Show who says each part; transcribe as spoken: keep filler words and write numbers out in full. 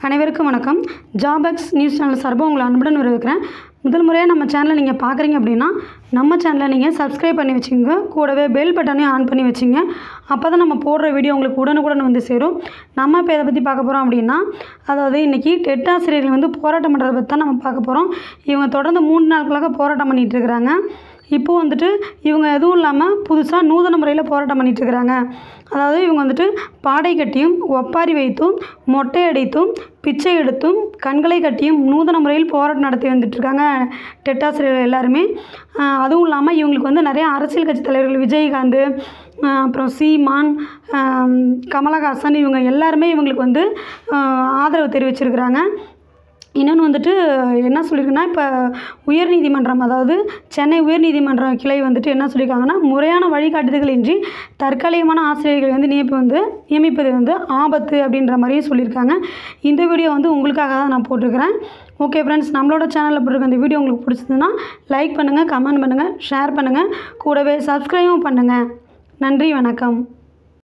Speaker 1: அனைவருக்கும் வணக்கம். ஜாபெக்ஸ் news channel சார்பாக உங்களை அன்புடன் வரவேற்கிறேன். முதல் முறையாக நம்ம சேனலை நீங்கள் பார்க்குறீங்க அப்படின்னா நம்ம சேனலை நீங்கள் சப்ஸ்கிரைப் பண்ணி வச்சுங்க, கூடவே பெல் பட்டனையும் ஆன் பண்ணி வச்சுங்க. அப்போ தான் நம்ம போடுற வீடியோ உங்களுக்கு உடனுக்குடன் வந்து சேரும். நம்ம இப்போ இதை பற்றி பார்க்க போகிறோம் அப்படின்னா, அதாவது இன்றைக்கி டெட் ஆசிரியர்கள் வந்து போராட்டம் பண்ணுறதை பற்றி தான் நம்ம பார்க்க போகிறோம். இவங்க தொடர்ந்து மூன்று நாட்களாக போராட்டம் பண்ணிகிட்டு இருக்கிறாங்க. இப்போது வந்துட்டு இவங்க எதுவும் இல்லாமல் புதுசாக நூதன முறையில் போராட்டம் பண்ணிகிட்ருக்கிறாங்க. அதாவது இவங்க வந்துட்டு பாடை கட்டியும் ஒப்பாரி வைத்தும் மொட்டை அடித்தும் பிச்சை எடுத்தும் கண்களை கட்டியும் நூதன முறையில் போராட்டம் நடத்தி வந்துட்டுருக்காங்க டெட் ஆசிரியர்கள் எல்லாருமே. அதுவும் இல்லாமல் இவங்களுக்கு வந்து நிறைய அரசியல் கட்சி தலைவர்கள் விஜயகாந்த், அப்புறம் சீமான், கமலஹாசன் இவங்க எல்லாருமே இவங்களுக்கு வந்து ஆதரவு தெரிவிச்சிருக்கிறாங்க. இன்னொன்று வந்துட்டு என்ன சொல்லியிருக்குன்னா, இப்போ உயர்நீதிமன்றம், அதாவது சென்னை உயர்நீதிமன்ற கிளை வந்துட்டு என்ன சொல்லியிருக்காங்கன்னா, முறையான வழிகாட்டுதல்கள் இன்றி தற்காலிகமான ஆசிரியர்கள் வந்து நியமி வந்து நியமிப்பது வந்து ஆபத்து அப்படின்ற மாதிரியும் சொல்லியிருக்காங்க. இந்த வீடியோ வந்து உங்களுக்காக தான் நான் போட்டிருக்கிறேன். ஓகே ஃப்ரெண்ட்ஸ், நம்மளோட சேனலில் போட்டிருக்க இந்த வீடியோ உங்களுக்கு பிடிச்சதுன்னா லைக் பண்ணுங்கள், கமெண்ட் பண்ணுங்கள், ஷேர் பண்ணுங்கள், கூடவே சப்ஸ்கிரைபும் பண்ணுங்கள். நன்றி, வணக்கம்.